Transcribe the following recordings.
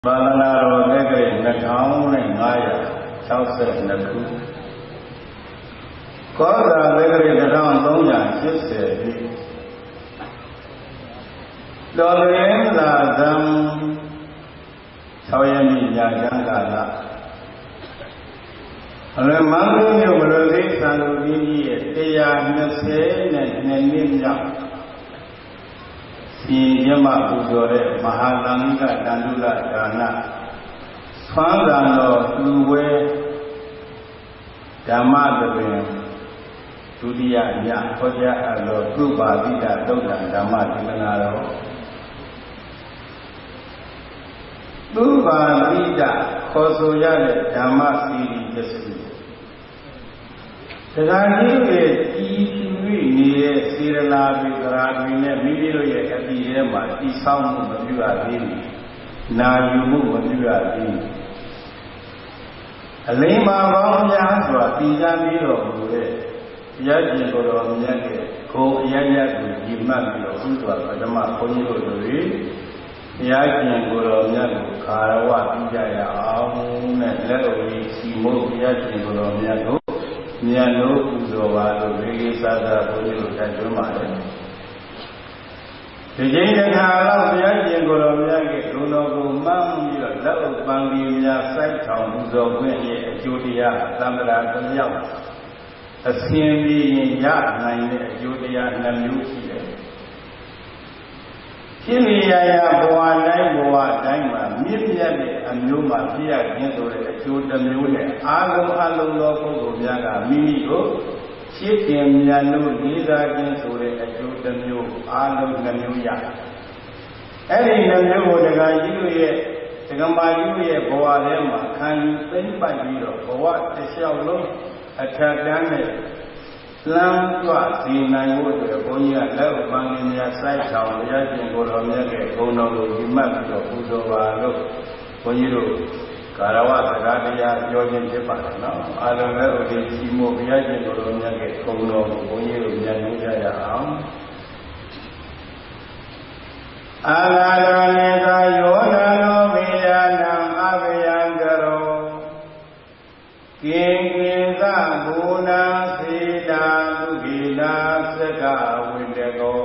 ဘာသာနာတော်လက်ကလေး2562ခုကောဇာလက်ကလေး1380ပြီတော်ရင်းသာသံ6ရက်နေ့ညချမ်းကာလအလွန်မန္တလေးမြို့ဘလိုသိသံလူကြီးရဲ့122နှစ်မြောက်စီရမပူဇော်တဲ့မဟာသံဃာတန်တုလဒါနဆွမ်းသာတော်လူဝဲဓမ္မသဘင်ဒုတိယညဟောကြားအပ်သောသုပါတိတသုတ်တံဓမ္မဒေသနာတော်သုပါတိတခေါ်ဆိုရတဲ့ဓမ္မစီရီတစုတရားကြီးရဲ့ဤဖြူနေတဲ့စေရနာပိကရာတွေနဲ့မိမိတို့ရဲ့အတိထဲမှာတည်ဆောက်မှုမပြုရသေးဘူး။နာယူမှုမပြုရသေးဘူး။အလိမ္မာပေါင်းများစွာတည်ကြပြီးတော့ဘုရားတရားကျင့်ကိုယ်တော်မြတ်ရဲ့ကိုယ်အရရကိုညီမှတ်ပြီးတော့ဥစွာပထမဘုန်းကြီးတို့တွေတရားကျင့်ကိုယ်တော်မြတ်ကိုခါရဝပြုကြရအောင်နဲ့လက်တော်ကြီးစီမို့တရားကျင့်ကိုယ်တော်မြတ်ကိုမြတ်လို့ပူဇော်ပါလို့ဒီကိစ္စသာဘုန်းကြီးတို့တိုက်တွန်းပါတယ်ဒီချိန်တစ်ခါတော့ဘုရားရှင်ကိုယ်တော်မြတ်ရဲ့ဂုဏ်တော်ကိုမှန်းပြီးတော့လက်ဥပံဒီများစိုက်ထောင်ပူဇော်ခွင့်ရဲ့အကျိုးတရားသံဃာတစ်ယောက်အစဉ်ပြီးရင်ရနိုင်တဲ့အကျိုးတရား2မျိုးရှိတယ်ဖြစ်နေရဘဝတိုင်းမှာမြင့်မြတ်တဲ့အမျိုးမှာပြည့်ရခြင်းဆိုတဲ့အကျိုးတစ်မျိုးနဲ့အာလုံးသောပုဂ္ဂိုလ်များကမိမိကိုရှင်းပြမြတ်လို့လေးစားခြင်းဆိုတဲ့အကျိုးတစ်မျိုးအာလုံး2မျိုးရတယ်။အဲ့ဒီ2မျိုးကိုတရားကြီးတို့ရဲ့ဒကမာကြီးတို့ရဲ့ဘဝထဲမှာခံယူသိမ့်ပတ်ပြီးတော့ဘဝတစ်လျှောက်လုံးအထက်တန်းနဲ့လမ်းကြွစီနိုင်ဖို့အတွက်ဘုန်းကြီးကလက်ဥပံလေးများစိုက်ဆောင်ဘုရားရှင်ကိုယ်တော်မြတ်ရဲ့ဂုဏ်တော်ကိုဒီမှတ်ပြီးတော့ပူဇော်ပါလို့ဘုန်းကြီးတို့ကာရဝစကားတရားပြောခြင်းဖြစ်ပါတယ်နော်အာရုံနဲ့ဥဒိစီမို့ဘုရားရှင်ကိုယ်တော်မြတ်ရဲ့ဂုဏ်တော်ကိုဘုန်းကြီးတို့ဉာဏ်ယူကြရအောင်အာလာရဏေသာယောဂနောမေယနံအဘယံကရောကိကိသဘူနာစေတာသုခိလာသက္ကဝိတကော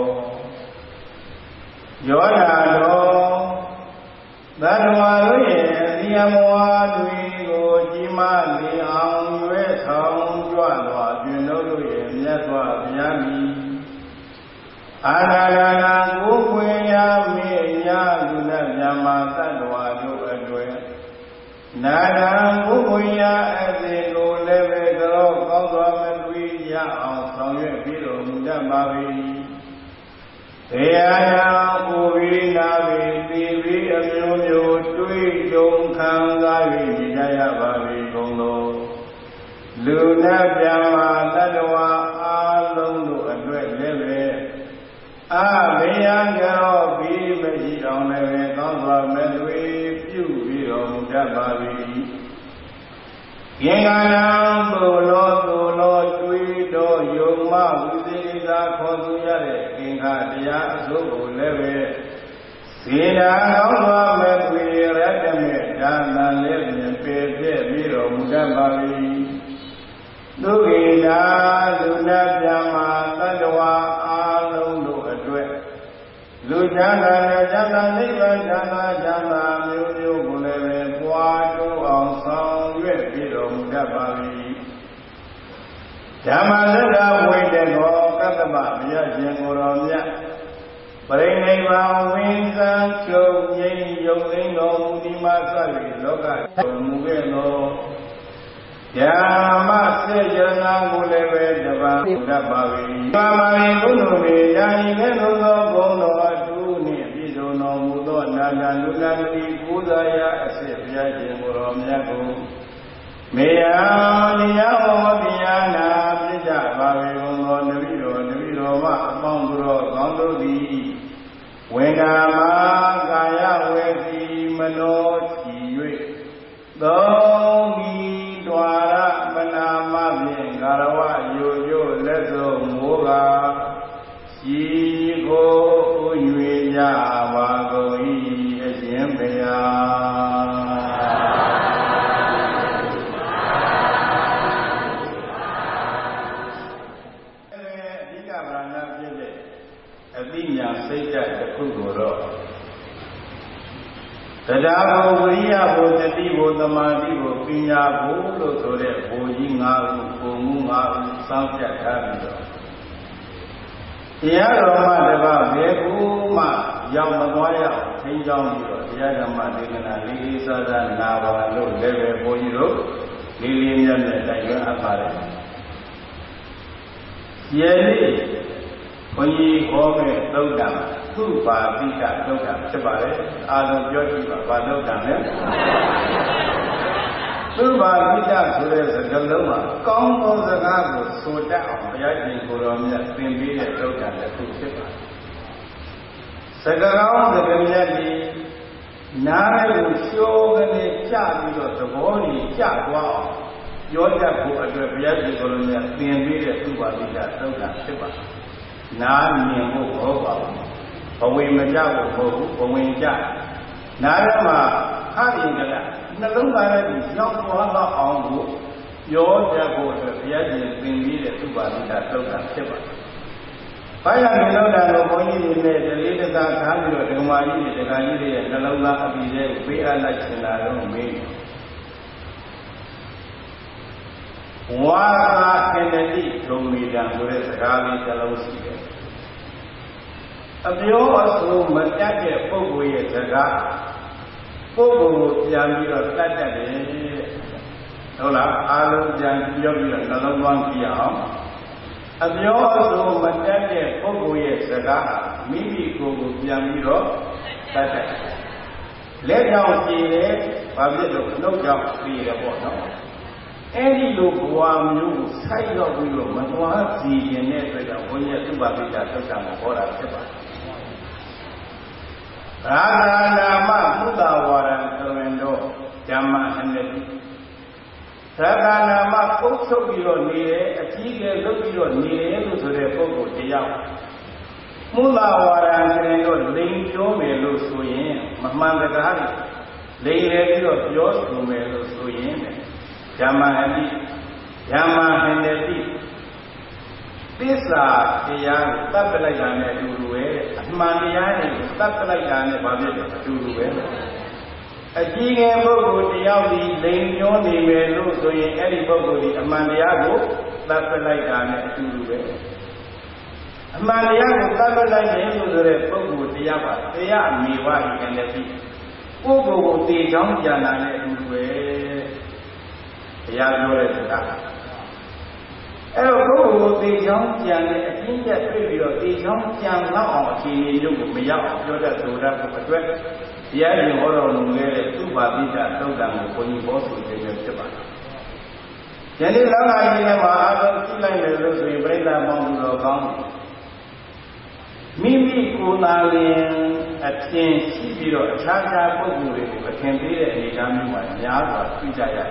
ယောဓာတော်သတ္တဝါတို့ရဲ့အစီအမဝါတွေကိုကြီးမားလေအောင်ရွဲဆောင်ကြွစွာပြုလုပ်လို့ရဲ့မြတ်စွာဘုရားမီအာနာနာကိုယ်ွယ်ရမေညာလူနဲ့မြမသတ္တဝါတို့အတွက်နာဒံကိုယ်ွယ်ရအစေကိုလည်းပဲကြောကောင်းစွာမသွေးရအောင်ဆောင်ရွက်ပြီးတော်မူတတ်ပါ၏ဘေယနာပူပြီးနာပြီးသိပြီးအမျိုးမျိုးတွေးကြုံခံစား၍နေကြရပါ၏ကုန်သောလူနာပြမာတတ္တဝါအားလုံးတို့အတွက်လည်းပဲအဘေယံကြောပြီးမရှိအောင်လည်းပဲကောင်းစွာမသွေးပြုပြီးတော်မူတတ်ပါ၏ယေကနာပုလောတွေးတော်ယုံမဝိသေသာခေါ်သူရတဲ့သင်္ခါတရားအစိုးကိုလည်းပဲစေနာကောင်းစွာမဲ့သွေရတ္တမေဒါနလည်းဖြင့်ပေပြည့်ပြီးတော်မူတတ်ပါ၏သုခိတာလူနာပြမာတတ္တဝါအားလုံးတို့အတွက်လူချမ်းသာနဲ့ချမ်းသာနိဗ္ဗာန်ချမ်းသာမျိုးမျိုးကိုလည်းပဲပွားတိုးအောင်ဆောင်ရွက်ပြီးတော်မူတတ်ပါ၏ဓမ္မစက္ကဝိတကောကတ္တပဘုရားရှင်ကိုယ်တော်မြတ်ပရိနိဗ္ဗာန်ဝိသံချုပ်ငြိမ်းယုံသိမ်းတော်မူဒီမှာစ၍လောကတော်မူခဲ့သောဓမ္မစေရနာကိုလည်းပဲတပါးတတ်ပါ၏ပါမရိကုဏုမေယာယိနဲ့သောဂုဏ်တော်အထူးနှင့်ပြည့်စုံတော်မူသောနာဂလူနာတိကိုးစားရအစစ်ဘုရားရှင်ကိုယ်တော်မြတ်ကိုမေယတရားဟောတရားနာပြကြပါ၏ဘုံတော်တပည့်တော်မအပေါင်းသူတော်ကောင်းတို့သည်ဝေကာမကာယဝေစီမနောချီ၍သုံးဤဒွါရမနာမဖြင့်ကာရဝယိုယိုလက်စုံမိုးကရှိကိုဥ၍ကြပါကုန်၏အရှင်ဘုရား Sadabo Wuriya Bhoti Bhotamadi Bhopinya Bholo Sore Bhoji Ngaru Komu Ngaru Samsya Kabido Yadoma Deva Vekuma Yamadwaya Tinjam Yadama Digana Lisa Nava Leve Bojiro Lilian Dayan Apare Yeli Onyi Home Lodam Tuba Vika Lodam Chabare Adam Yojiba Badodam Tuba Vika Sures Galoma Combo Zagago Soda Yaji Guromia Timbi Lodam the Tuba Sagarao the Ganyadi Nare Shogani Chabi of the body Chagwa Yoja Yaji Guromia Timbi Tuba Vika Lodam Chiba Nami Hoba, away Majago, away Jack. Narama, Haringala, Nalunga is not one on book. Your Jago, the Yaji, been needed to Badita, Toga, Shiba. Finally, no, that only the leaders are coming to the Mali, the Gandhi, and the Lula of the day, we are like Senado, me. Wara Kennedy told me down to the Ravi Talosi. A few also Matake Pogo Yaga Pogo Yami of Saturday Ola Alu Jan Yogi and another one Piam. A few also Matake Pogo Yaga, Mimi Pogo Yami of Saturday. Let down the Pavito, no doubt, be a bottom. Any look one you side of you, Matua, see, and never when you do Babita to some for a Shiba. Raganama, Buddha, Waran, Torrendo, Jama, and the Raganama, also below near a tigre, look below near to the Pogo, the Yam. Mula Waran, Torrendo, Ling Jome, Lusuin, Mamma Gari, Lay ready of yours to me, Lusuin. Yama and the Pisa, the young Tapalayan to Rue, Maniani, Tapalayan, Babit to Rue. A king and Bogo, the Yaudi, Lane Yoni, Melo, so in any Bogo, the Amandiago, Tapalayan to Rue. Amandiago, Tapalayan to the Bogo, the Yaba, the Yami, Wadi, and the Pig. Bogo, the John Jana to Rue. Yaga. Oh, the young Jan, a king at preview, the young Jan now, he knew me out, Yoda to wrap up a dress. The idea of two Babita told them when you both with the Japan. Jenny Lama, I never had two liners to bring them on the ground. Mimi Kunalian at King Sibiro, Chaga Pogu, a Cambria and the Gamma, Yava, Pijaya.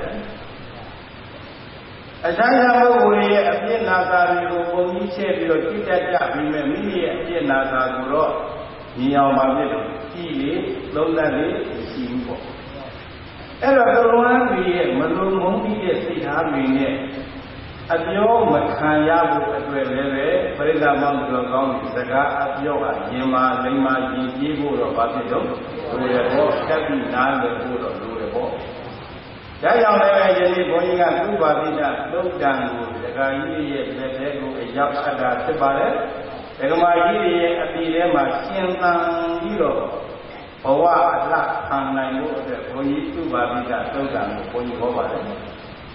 A China way appear Nazar, who said, you get women, me appear Nazar, Niao Mamedo, Kili, Londali, Simbo. Everyone be a Malum Mumbi, a Harvey. At your Makaya, Leve, Pregamon, Gong, Saga, at Yoga, Yema, Lima, Yibu, or Babido, who were Captain Nan, the food of Lurebo. Young lady going at two Babida, look down the Gayi, the Lego, a Yapsada, Tibare, the Gamagi, a Pilema, Sientan, Hero, or what luck, and I know that when you two Babida, look down, when you go over them.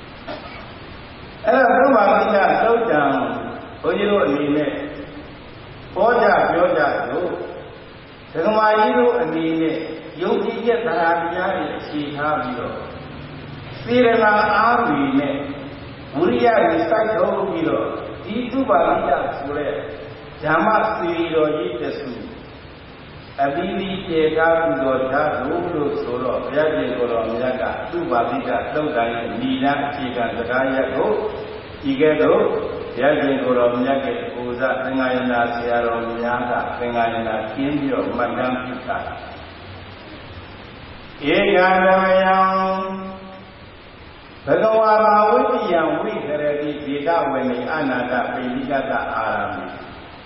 Babida, look down, when you don't mean it. Oja, Yoja, the Gamagi, and mean it. You get the Habiya, she have you. Sirena Army, Muria recite over below, Titu Babita Sure, Jama Siro Yitesu, Abili Tega Gota, Lulu Solo, Yaji Goromiaga, Tu Babita, Toga, Nina, Chica, the Gayago, Igado, Yaji Goromiaga, Uza, Tengayana, Sierra Miaga, Tengayana, Kindio, Madame Pita. Eganayam. Bhagavama Vidiyam Vikarati Veda Vani Anada Vedikata Arami.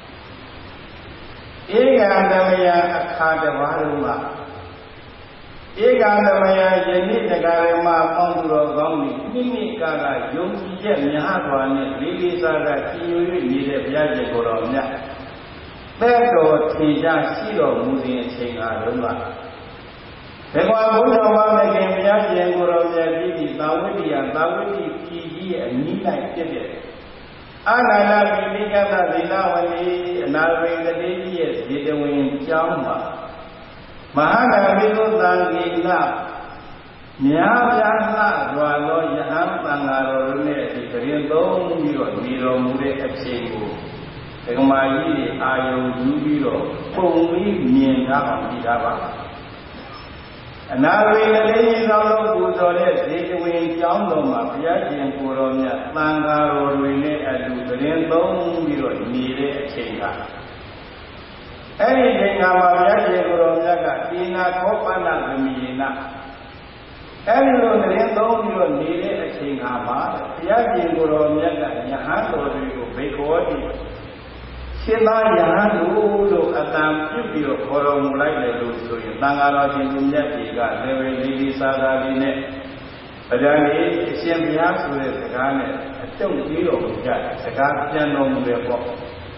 Egandamaya Akada Varuma Eganamaya Yeni Nagarama Ponduro Gomi, Mimi Kara, Yonki Jet Yahavan, Lili Saga, Kiyu, Nile Piaja Goromia. Beto Tija Siro Mudi Chinga Ruma. The one who was again Piaja Goromia, Tawidi, Kiji, and Nina Kibit. Anna Bigata, the Nawani, and Alvin the Ladies, did the win Jama. Mahana Middle Dangina Nyana, Walo Yaham, Tangarone, the Korean Dome, Miro Mure Epsego, Egomai, Ayo, Jubilo, Pumi, Mienga, Midava. And now we lay on the Buddha, they win Jandoma, Piaji, Puromia, Tangaro, Rene, and Korean Dome, Miro, Mire Epsega. Anything about Yaga, Tina, Kopana, Mina. Everyone don't you need a king Hama, Yagi Guru Yaga, Yahando, Bekodi. Shila Yahandu, Adam, Pupio, Korom, like the Lusu, Tangara, Yatiga, never Lili Sada Line. But then it seems to the Gane, a 2 kilo, Sagan, no more.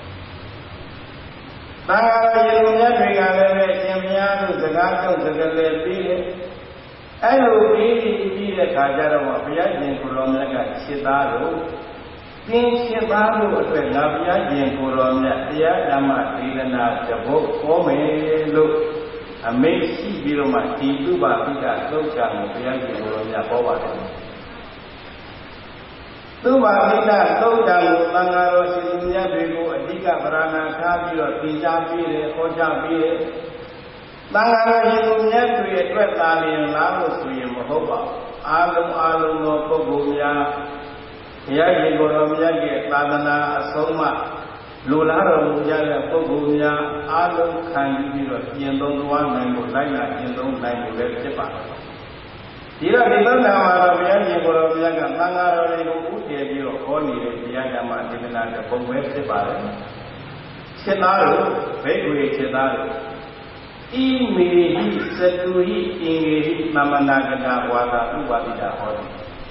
Tangara Yamiaga, Yamiano, the Gato, the Gale, I will be the Kajara of Yajin Kuromaka, Shidaro, King Shidaro, Navia, Kuromia, Yama, Dilana, the book, Home, look, and make she be my tea, Tuba, Pita, Socha, Yajin Kuromia, Power. Tuba, Socha, Tangaro, Shinya, Diga, Brana, Tabi, Pija, Hoja, Tangara, you never regret Italian Lavos to you, Mahova. Alum, no Pogumia, Yagi Goromia, Ladana, Soma, Lularo, Yaga, Pogumia, Alum, can you don't want and go like that, you don't like to let Japan. Here are the Lama, Yagi Goromia, Tangara, who gave you only the Yagama, given at the Pogweb Japan. Chenaro, Begway Chenaro. Imi Satui, Ingi, Mamanagada, Wada, Ubabida, Hori.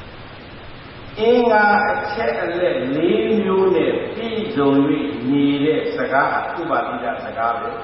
Inga, Chetale, Limune, Pizoni, Nile, Saga, Ubabida, Sagave.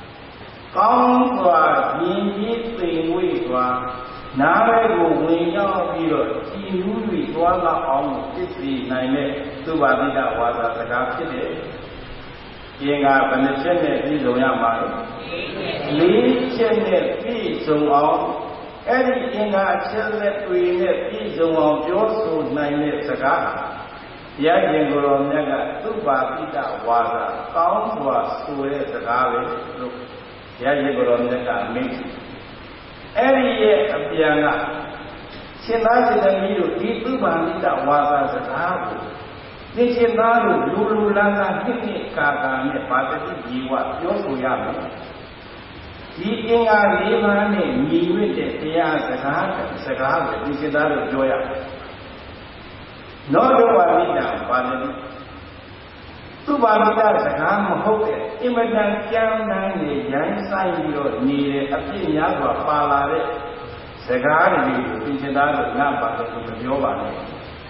Kongwa, Yingi, Pingwa, Navago, Winga, Piro, Tinui, Wada, on 59, Ubabida, Wada, Sagave. Inga, Venetian, Pizoyama. Lee Chen, P. Zong, Eddie Inga, Chen, P. Zong, Josu, Nine, Saga, Yagin Goronaga, Tuba, Pita, Waga, Town was Sue, Sagave, look, Yagin Goronaga, Mix. Eddie Ye, Piana, Chinati, the Miru, Tuba, Pita, Waga, Sagavu. Nishindaru, Lulu Lana, Hini, Kaga, Pati, Jiwa, Josu Yami. Inga Limani, Niwit, Saga, Nishindaru, Joya. No, do Wabida, Padi. Tubamida, Sagam, Hope, Imadan, Kian, Yan Sai, near Apina, Palare, Sagari, Nishindaru, Napa, Yoba.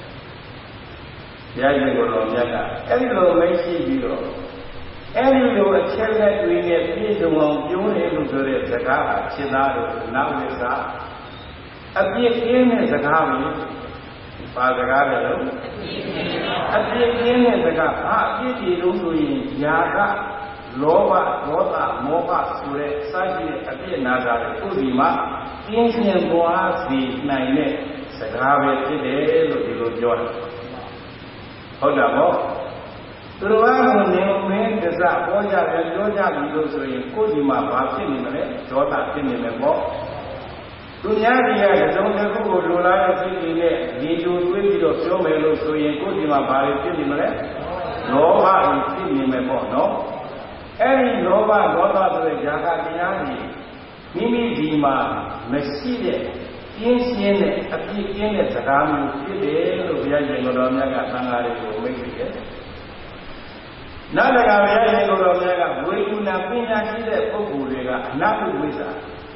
Yaga, every little may you. Every little child we get paid among you able to read the Gaha, Chinado, now is that. A big in is a Gavi, Father Gado. A big in is a Gaha, Giti, Lutu, Yaga, Loba, Rota, Moka, Sure, Saji, a bit Naga, Udima, Indian Boas, the Nine, Sagave, today, Lutu, Joy. Hold up. To the one who named the Zapoja and Georgia Middle in Kudima, Martin, Jota, Tinimbo. To Yadia, the Zonda Lula, need to tweet of Somelo, so in Kudima, Tinimere, Nova in Tinimbo, no? Any Nova got to the Jacatiani, Mimi Dima, Messide. Insieme a chi tiene Sagami, Fidel, Viaggi Goronaga, Tangare, Mexico. Nada Viaggi Goronaga, we do not finish the Pogurega, not with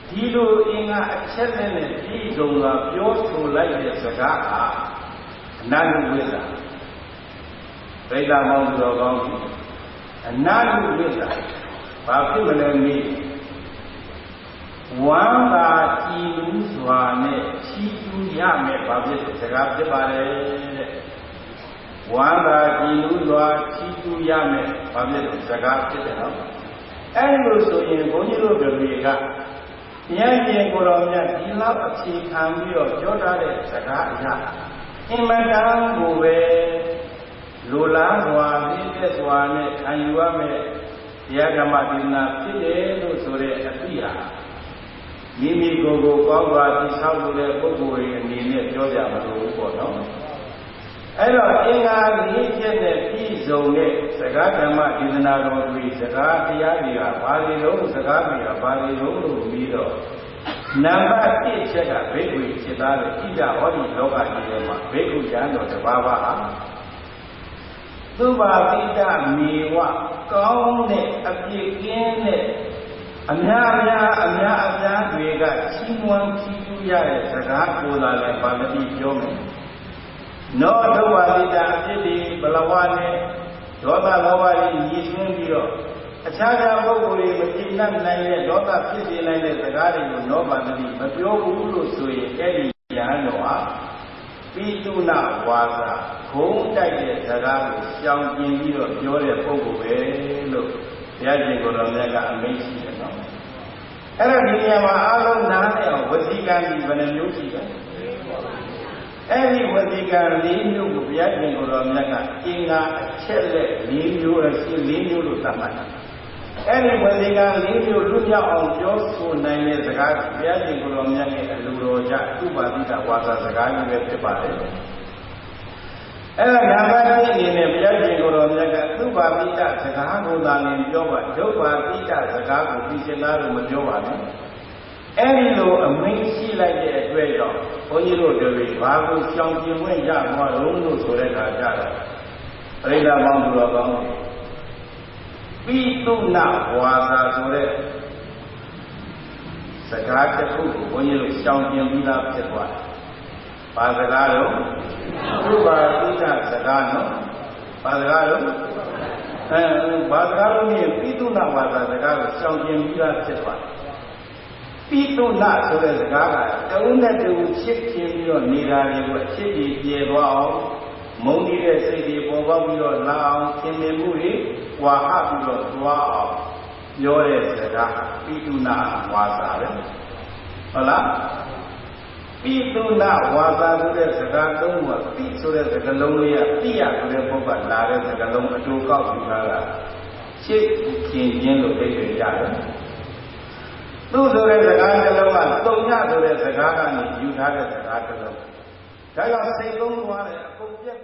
ဒီလိုအင်္ဂါအချက်နဲ့ပြည်စုံစွာပြောဆိုလိုက်တဲ့စကားဟာအနန္တဝိဇ္ဇာဒိဋ္ဌမောင်တော်ကောင်းအနန္တဝိဇ္ဇာဘာဖြစ်မလဲမေးဝမ်းသာကြည်နူးစွာနဲ့ချီးကျူးရမယ်ဘာဖြစ်စကားဖြစ်ပါလေတဲ့ဝမ်းသာကြည်နူးစွာချီးကျူးရမယ်ဘာဖြစ်စကားဖြစ်တယ်နော်အဲ့လိုဆိုရင်ဘုန်းကြီးတို့တွေကဉာဏ်ရှင်ကိုယ်တော်မြတ်ဒီလောက်အခြေခံပြီးတော့ပြောထားတဲ့စကားအရာအင်မတန်ကိုပဲလိုလားစွာပြည့်တဲ့စွာနဲ့ခံယူရမယ်တရားဓမ္မဒေသနာဖြစ်တယ်လို့ဆိုတဲ့အသိဟာမိမိကိုယ်ကိုကောင်းစွာသိဆောက်လို့တဲ့ပုဂ္ဂိုလ်ရဲ့အနေနဲ့ပြောကြမလို့ပေါ့နော်အဲ့တော့အင်္ဂါ၄ချက်နဲ့ပြည့်စုံတဲ့စကားဓမ္မဒေသနာတော်တွေစကားတရားတွေကဘာတွေလို့စကားတွေကဘာတွေလို့ပြီးတော့နံပါတ်1ချက်ကဘိက္ခုจิตသားတဲ့ဣဒဟောဒီလောကကြီးထဲမှာဘိက္ခုဉာဏ်တော်တစ်ပါးပါဟာသုဘာပိတမေဝကောင်းတဲ့အပြည့်ကင်းတဲ့အများအပြားတွေကချီးမွမ်းချီးကျူးရတဲ့စကားကိုလာလဲပါဠိပြောမယ်နောသုဘာပိတအဖြစ်ဒီဘလဝနဲ့ဒေါသလောဘတွေညီဆွင်းပြီးတော့အခြားပုဂ္ဂိုလ်တွေမကြည်နပ်နိုင်တဲ့ဒေါသဖြစ်စေနိုင်တဲ့စကားတွေကိုနောပါတိမပြောဘူးလို့ဆိုရင်အဲ့ဒီဉာဏ်တော်ဟာပိတုနဝါစာဂုံးတိုက်တဲ့စကားကိုရှောင်ကျင်ပြီးတော့ပြောတဲ့ပုဂ္ဂိုလ်ပဲလို့ဘုရားရှင်ကိုယ်တော်မြတ်ကအမိန့်ရှိတယ်နော်အဲ့တော့ဒီနေရာမှာအားလုံးနားလည်အောင်ဝစီကံဒီဘယ်နှမျိုးရှိလဲအဲ့ဒီဝစီကံ၄မျိုးကိုဘုရားရှင်ကိုယ်တော်မြတ်ကအင်္ဂါအချက်လက်၄မျိုးရှိ၄မျိုးလို့သတ်မှတ်တာအဲ့ဒီဝစီကံ၄မျိုးလွတ်မြောက်အောင်ပြောဆိုနိုင်တဲ့စကားဘုရားရှင်ကိုယ်တော်မြတ်ရဲ့အလိုတော်ကြဥပါတိတဝါစာစကားကြီးပဲဖြစ်ပါတယ်အဲ့ဒါနံပါတ်1အနေနဲ့ဘုရားရှင်ကိုယ်တော်မြတ်ကသုဘာပိတစကားကိုသာလင်ပြောပါဒုဗ္ဗာပိတစကားကိုသိစင်သားလို့မပြောပါနဲ့အဲ့ဒီလိုအမိန့်ရှိလိုက်တဲ့အတွက်ကြောင့်ဘုန်းကြီးတို့တွေဘာကိုရှောင်ကျင်ဝင်ရမှာလို့ဆိုတဲ့အခါကျတော့ပရိသတ်ပေါင်းသူတော်ကောင်းပိတုနဝါစာဆိုတဲ့စကားတစ်ခုကိုဘုန်းကြီးတို့ရှောင်ကျင်ပြီးသားဖြစ်သွားတယ်။ဘာစကားလို့သုဘာပိတစကားနော်ဘာစကားလို့ဘာစကားလို့မြင်ပိတုနဝါစာစကားကိုရှောင်ကျင်ပြီးသားဖြစ်သွားတယ်။ပိတုနဆိုတဲ့စကားကတဝုနဲ့တဝုချစ်ချင်းပြီးတော့နေတာတွေကိုအချစ်ကြီးပြေသွားအောင်မုန်းနေတဲ့စိတ်တွေပေါ်ပေါက်ပြီးတော့လာအောင်သင်မြင်မှုတွေဝါဟပြီးတော့သွားအောင်ပြောတဲ့စကားပိတုနဝါစာပဲဟုတ်လားပိတုနဝါစာဆိုတဲ့စကားသုံးခုကပိဆိုတဲ့စကားလုံးလေးကပိယဆိုတဲ့ပုဂ္ဂိုလ်လာတဲ့စကားလုံးအတူကောက်ပြီးသားကချစ်ခင်ခြင်းလို့ပြောကြရတယ်သူဆိုတဲ့စကားတစ်လုံးကတုံညဆိုတဲ့စကားကနေယူထားတဲ့စကားတစ်လုံးဒါကြောင့်စိတ်သုံးသွားတယ်အကုန်ပြက်